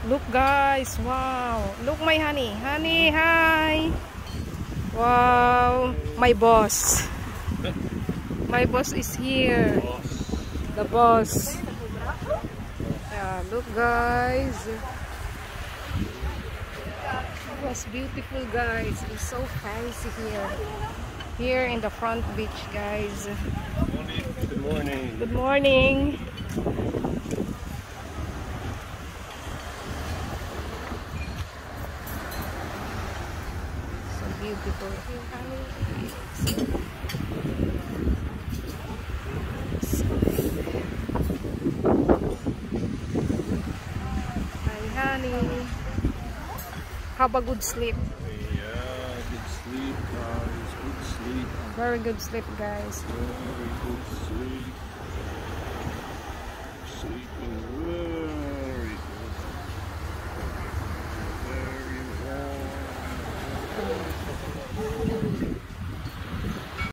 Look guys, wow. Look my honey. Honey, hi. Wow, my boss. My boss is here. The boss. Yeah, look guys. It was beautiful guys. It's so fancy here. Here in the front beach guys. Good morning. Good morning. So beautiful here, honey. Hi, honey. Have a good sleep. Yeah, good sleep, guys. Good sleep. Very good sleep, guys. Very good sleep. Sleeping very good. Very well.